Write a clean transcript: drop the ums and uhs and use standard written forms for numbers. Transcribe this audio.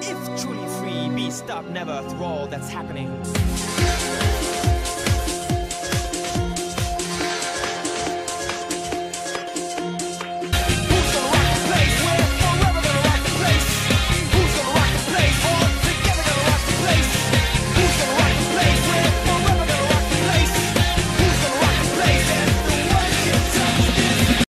If truly free, be stopped never through all that's happening.